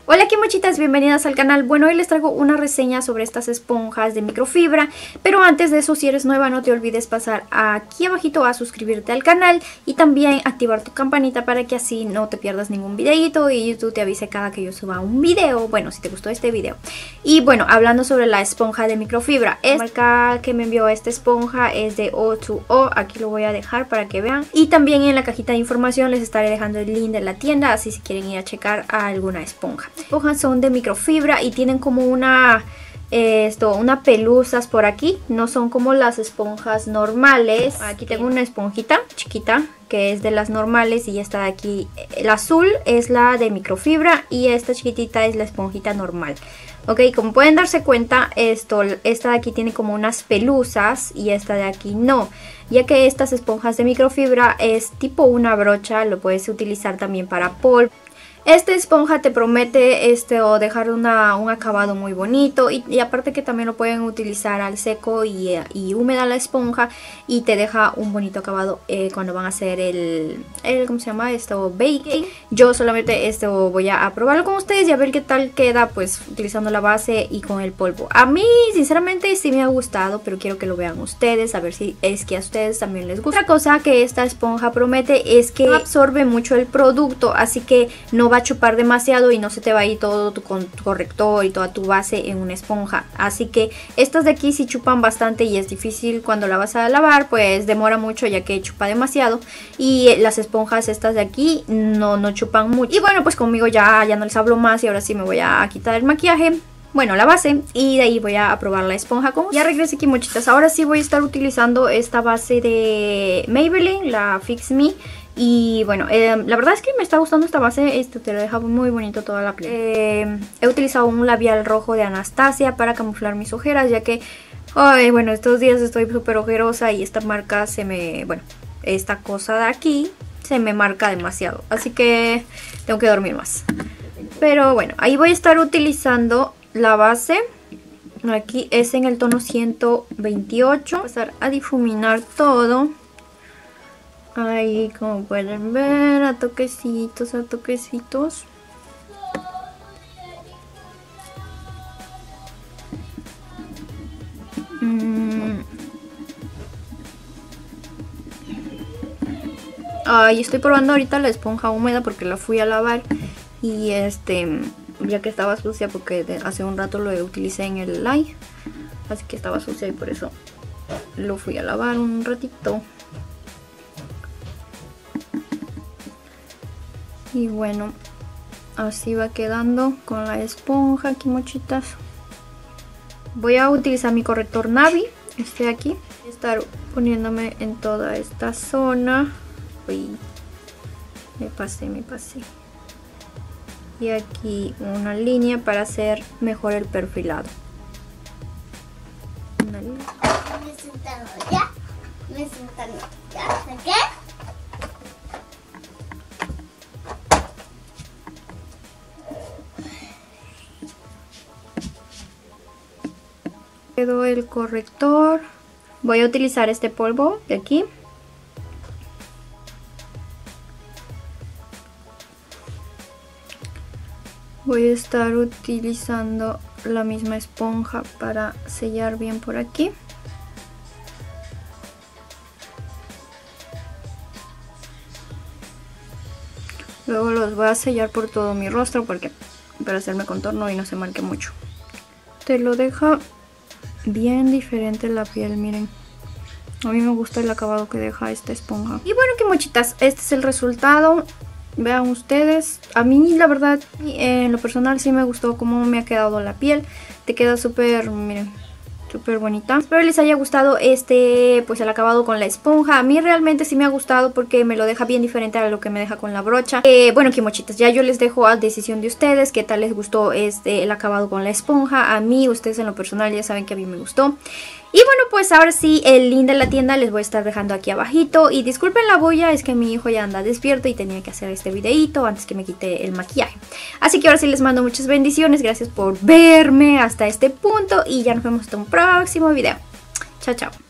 Hola Kimochitas, bienvenidas al canal. Bueno, hoy les traigo una reseña sobre estas esponjas de microfibra, pero antes de eso, si eres nueva, no te olvides pasar aquí abajito a suscribirte al canal y también activar tu campanita para que así no te pierdas ningún videito y YouTube te avise cada que yo suba un video, bueno, si te gustó este video. Y bueno, hablando sobre la esponja de microfibra, la marca que me envió esta esponja es de O2O, aquí lo voy a dejar para que vean. Y también en la cajita de información les estaré dejando el link de la tienda, así si quieren ir a checar a alguna esponja. Las esponjas son de microfibra y tienen como unas pelusas por aquí. No son como las esponjas normales. Aquí tengo una esponjita chiquita que es de las normales y esta de aquí, el azul es la de microfibra y esta chiquitita es la esponjita normal. Ok, como pueden darse cuenta, esta de aquí tiene como unas pelusas y esta de aquí no, ya que estas esponjas de microfibra es tipo una brocha, lo puedes utilizar también para polvo. Esta esponja te promete dejar un acabado muy bonito y aparte que también lo pueden utilizar al seco y húmeda la esponja y te deja un bonito acabado cuando van a hacer ¿cómo se llama esto? Baking. Yo solamente voy a probarlo con ustedes y a ver qué tal queda pues utilizando la base y con el polvo. A mí sinceramente sí me ha gustado, pero quiero que lo vean ustedes, a ver si es que a ustedes también les gusta. Otra cosa que esta esponja promete es que absorbe mucho el producto, así que no va a chupar demasiado y no se te va a ir todo tu corrector y toda tu base en una esponja. Así que estas de aquí sí chupan bastante y es difícil cuando la vas a lavar, pues demora mucho ya que chupa demasiado. Y las esponjas estas de aquí no chupan mucho. Y bueno, pues conmigo ya no les hablo más y ahora sí me voy a quitar el maquillaje. Bueno, la base, y de ahí voy a probar la esponja. Ya regresé, Kimochitas. Ahora sí voy a estar utilizando esta base de Maybelline, la Fix Me. Y bueno, la verdad es que me está gustando esta base, te lo deja muy bonito toda la piel. He utilizado un labial rojo de Anastasia para camuflar mis ojeras, ya que, bueno, estos días estoy súper ojerosa y esta marca esta cosa de aquí se me marca demasiado. Así que tengo que dormir más. Pero bueno, ahí voy a estar utilizando la base. Aquí es en el tono 128. Voy a pasar a difuminar todo. Ahí, como pueden ver, a toquecitos, a toquecitos. Ay, estoy probando ahorita la esponja húmeda porque la fui a lavar. Y ya que estaba sucia porque hace un rato lo utilicé en el live. Así que estaba sucia y por eso lo fui a lavar un ratito. Y bueno, así va quedando con la esponja, Kimochitas. Voy a utilizar mi corrector Navi, este de aquí. Voy a estar poniéndome en toda esta zona. Uy, me pasé. Y aquí una línea para hacer mejor el perfilado. Una línea. Me he sentado ya. ¿Qué? Quedó el corrector. Voy a utilizar este polvo de aquí. Voy a estar utilizando la misma esponja para sellar bien por aquí. Luego los voy a sellar por todo mi rostro para hacerme contorno y no se marque mucho. Te lo deja bien diferente la piel, miren. A mí me gusta el acabado que deja esta esponja. Y bueno, Kimochitas, este es el resultado. Vean ustedes. A mí la verdad, en lo personal sí me gustó cómo me ha quedado la piel. Te queda súper, miren, súper bonita. Espero les haya gustado pues el acabado con la esponja. A mí realmente sí me ha gustado porque me lo deja bien diferente a lo que me deja con la brocha. Bueno, Kimochitas, ya yo les dejo a decisión de ustedes qué tal les gustó el acabado con la esponja. A mí, ustedes en lo personal ya saben que a mí me gustó. Y bueno, pues ahora sí, el link de la tienda les voy a estar dejando aquí abajito. Y disculpen la bulla, es que mi hijo ya anda despierto y tenía que hacer este videito antes que me quite el maquillaje. Así que ahora sí les mando muchas bendiciones, gracias por verme hasta este punto y ya nos vemos hasta un próximo video. Chao, chao.